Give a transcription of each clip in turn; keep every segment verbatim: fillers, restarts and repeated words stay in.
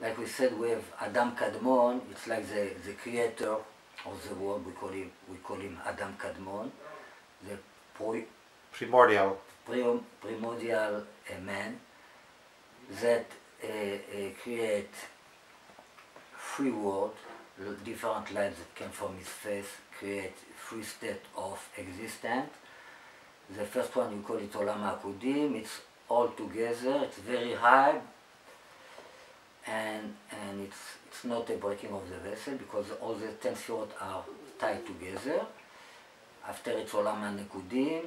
like we said, we have Adam Kadmon. It's like the, the creator of the world. We call him we call him Adam Kadmon, the pro, primordial pre, primordial uh, man that uh, uh, create free world, different lights that came from his face, create free state of existence. The first one, you call it Olam HaKudim. It's all together. It's very high, and and it's it's not a breaking of the vessel because all the ten sefirot are tied together. After it's Olam HaNekudim,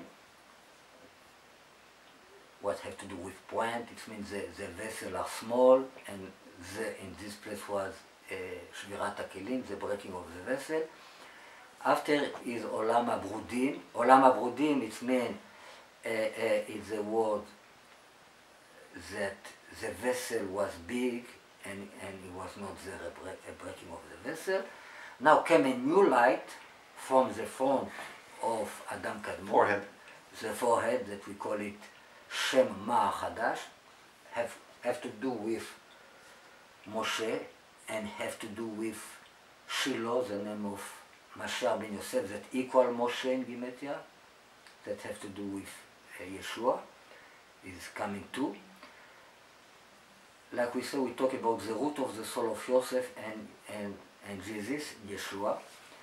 what have to do with point? It means the, the vessel are small, and the, in this place was Shvirat HaKelim, the breaking of the vessel. After is Olam HaBrudim. Olam HaBrudim, it means uh, uh, it's a word that the vessel was big and, and it was not the a breaking of the vessel. Now came a new light from the front of Adam Kadmon. Forehead. The forehead, that we call it Shem Ma Chadash, have, have to do with Moshe and have to do with Shiloh, the name of Mashiach ben Yosef, that equal Moshe in Gematria, that have to do with uh, Yeshua, is coming too. Like we said, we talk about the root of the soul of Yosef and, and, and Jesus, Yeshua.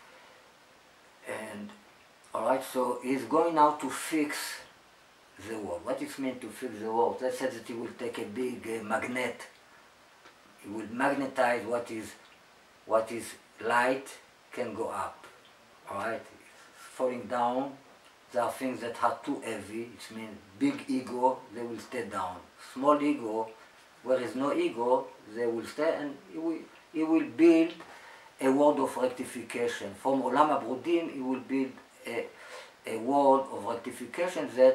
And, alright, so he's going now to fix the world. What it means to fix the world? Let's say that he will take a big uh, magnet. He will magnetize what is, what is light can go up. Alright? Falling down, there are things that are too heavy. It means big ego, they will stay down. Small ego, where is no ego, they will stay, and he will, he will build a world of rectification. From Olam HaBrudim, he will build a, a world of rectification that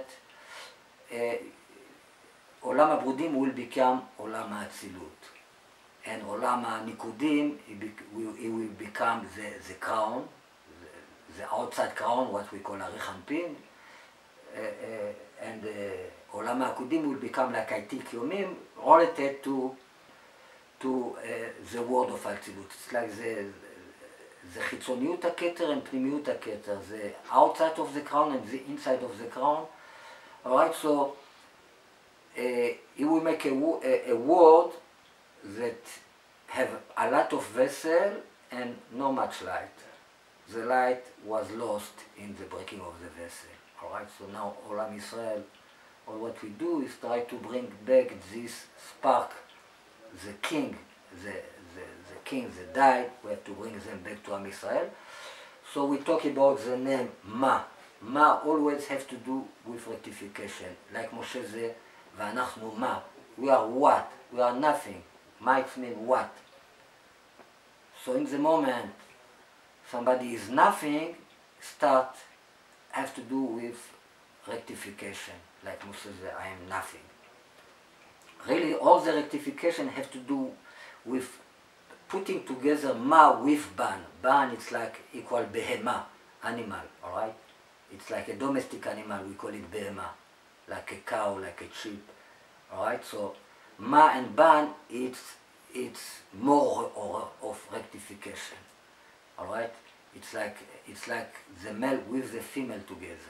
uh, Olam HaBrudim will become Olam HaAtzilut. And Olam HaNikudim, he, be, will, he will become the, the crown, the, the outside crown, what we call Arich Anpin. Uh, uh, and uh, Olam HaKudim will become like Aitik Yomim, related to, to uh, the word of Atzilut. It's like the, the Chitzoniut HaKeter and Pnimiut HaKeter, the outside of the crown and the inside of the crown. Alright, so uh, he will make a, a, a word that have a lot of vessel and not much light. The light was lost in the breaking of the vessel. Alright, so now Olam Israel, all what we do is try to bring back this spark, the king, the, the, the king that died, we have to bring them back to Am Israel. So we talk about the name Ma. Ma always have to do with rectification. Like Moshe said, V'anachnu Ma. We are what? We are nothing. Ma it means what? So in the moment somebody is nothing, start have to do with rectification. Like Moshe said, I am nothing. Really, all the rectification have to do with putting together Ma with Ban. Ban, it's like equal Behema, animal, alright? It's like a domestic animal, we call it Behema, like a cow, like a sheep, alright? So, Ma and Ban, it's, it's more or, of rectification, alright? It's like, it's like the male with the female together.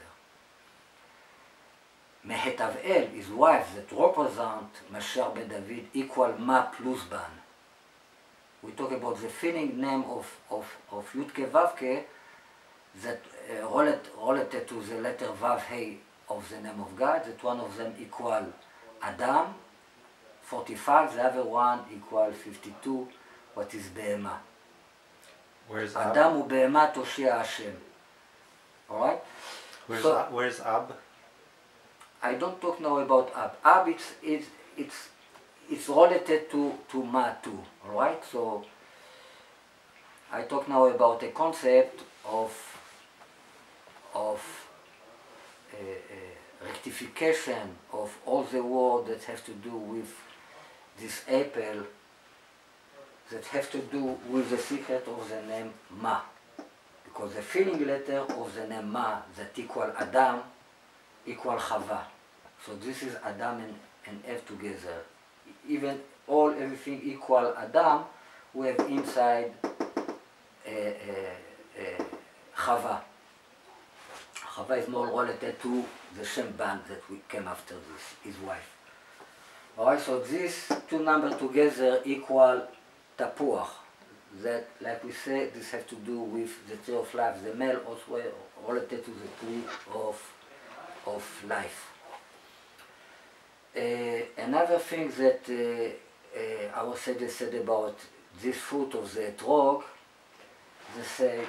Mehetav'el is wife that represent Mashiach ben David equal Ma plus Ban. We talk about the feeling name of, of, of Yudke Vavke that uh, related, related to the letter Vav Hey of the name of God, that one of them equal Adam, forty-five, the other one equal fifty-two, what is Behema. Where's Adam u Behema Toshia Hashem. Alright? Where's, so, Ab? Where's Ab? I don't talk now about Ab. Ab, it's, it's, it's, it's related to, to Ma too, alright? So, I talk now about a concept of, of uh, uh, rectification of all the word that have to do with this apple, that have to do with the secret of the name Ma. Because the filling letter of the name Ma, that equal Adam, equal Chava. So this is Adam and, and Eve together. Even all everything equal Adam, we have inside uh, uh, uh, Chava. Chava is more related to the Shem band that we came after this, his wife. Alright, so these two numbers together equal Tapuach. That, like we say, this has to do with the tree of life. The male also related to the tree of, of life. Uh, another thing that uh, uh, our sages said about this fruit of the etrog, they say,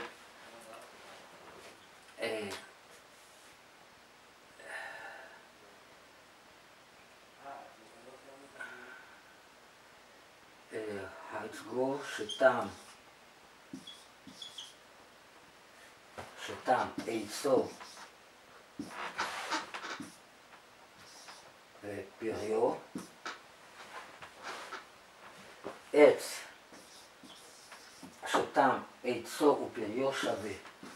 uh, uh, how it goes, שתם, שתם, עצו ופריו, עץ, שתם, עצו ופריו שווה.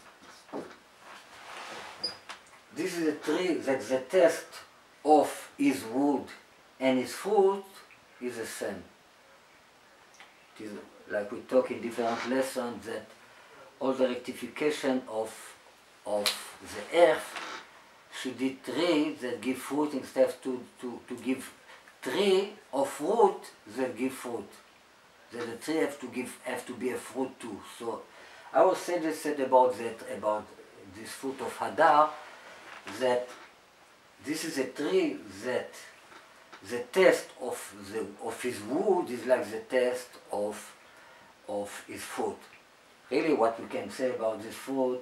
This is a tree that the taste of his wood and his fruit is the same. It is like we talk in different lessons that all the rectification of, of the earth should be tree that give fruit instead of to, to, to give tree of fruit that give fruit. That the tree have to give have to be a fruit too. So our sages said about that about this fruit of Hadar that this is a tree that the taste of the of his wood is like the taste of of his fruit. Really, what we can say about this fruit,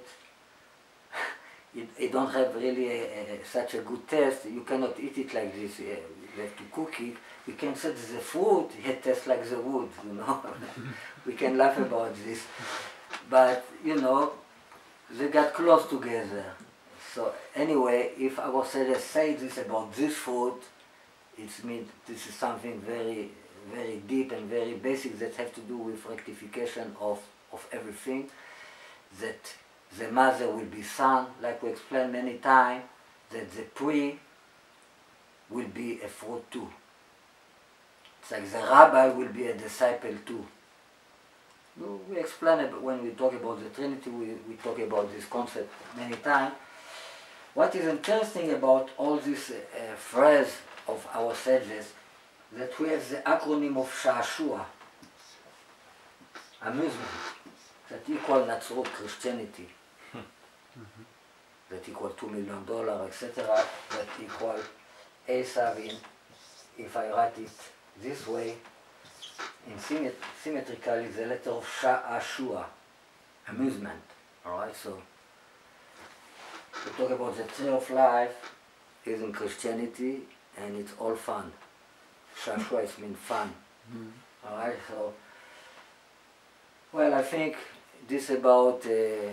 it, it don't have really a, a, such a good taste. You cannot eat it like this. You have to cook it. We can say that the fruit it tastes like the wood. You know, we can laugh about this, but you know, they got close together. So anyway, if our sages say this about this fruit, it means this is something very, very deep and very basic that have to do with rectification of, of everything. That the mother will be son, like we explained many times, that the pre will be a fruit too. It's like the rabbi will be a disciple too. We explain it when we talk about the Trinity, we, we talk about this concept many times. What is interesting about all this uh, phrase of our sages, that we have the acronym of Sha'ashua, amusement, that equal Natsrut, Christianity, mm-hmm. that equal two million dollars, et cetera, that equal Esav in, if I write it this way, in symmet symmetrically, the letter of Sha'ashua, amusement, alright, so we talk about the tree of life is in Christianity and it's all fun. Shashua is mean fun. Mm. Alright, so well I think this about uh,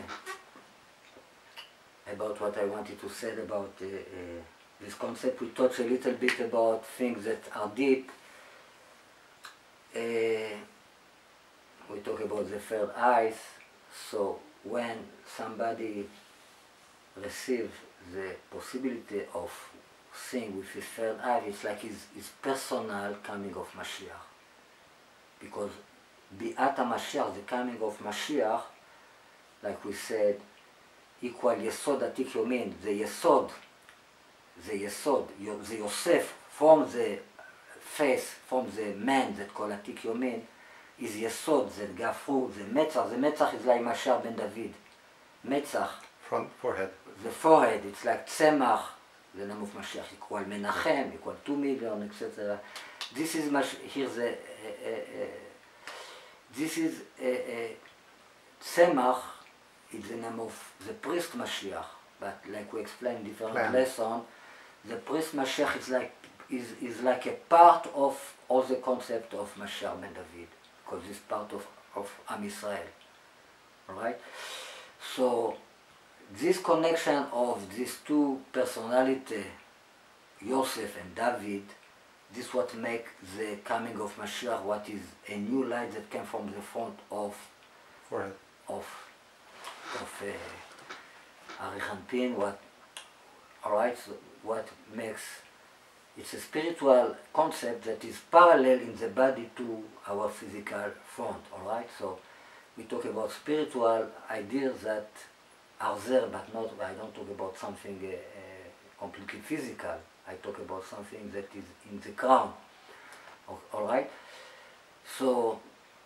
about what I wanted to say about uh, uh, this concept. We touch a little bit about things that are deep. Uh, we talk about the third eyes. So when somebody receive the possibility of seeing with his third eye, it's like his, his personal coming of Mashiach. Because Bi'at HaMashiach, the coming of Mashiach, like we said, equal Yesod Atik Yomin, the Yesod, the Yesod, the Yosef, from the face, from the man that called Atik Yomin, is Yesod, that Gafru, the Metzach. The Metzach is like Mashiach ben David. Metzach. Front forehead. The forehead, it's like Tzemach, the name of Mashiach, equal Menachem, equal two million, et cetera. This is Mash here's a, uh, uh, uh, this is uh, uh, Tzemach, it's the name of the priest Mashiach, but like we explained in different Man. lesson, the priest Mashiach is like is is like a part of all the concept of Mashiach ben David, because it's part of of Am Yisrael, all right? So this connection of these two personalities, Yosef and David, this is what makes the coming of Mashiach, what is a new light that came from the front of forehead. of of uh, Arich Anpin, what all right, so what makes it's a spiritual concept that is parallel in the body to our physical front, all right? So we talk about spiritual ideas that are there, but not, I don't talk about something uh, uh, completely physical. I talk about something that is in the crown, all right? So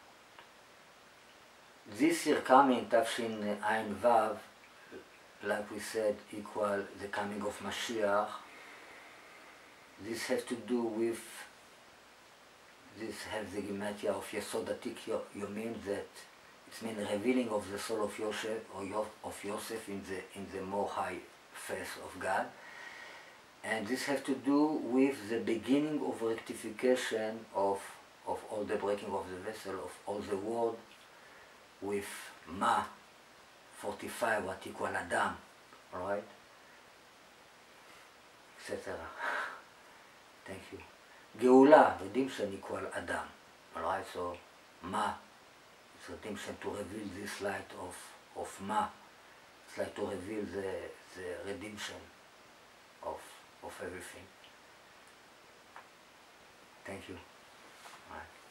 this year coming, Tafshin Ayin Vav, like we said, equal the coming of Mashiach. This has to do with, this has the gematria of Yesod Atik Yomin, that it's mean revealing of the soul of Yosef, or Yo, of Yosef in the, in the more high face of God. And this has to do with the beginning of rectification of, of all the breaking of the vessel, of all the world, with Ma, forty-five, what equal Adam, alright? et cetera. Thank you. Geula, redemption equal Adam. Alright, so Ma is redemption to reveal this light of, of Ma. It's like to reveal the, the redemption of, of everything. Thank you. All right.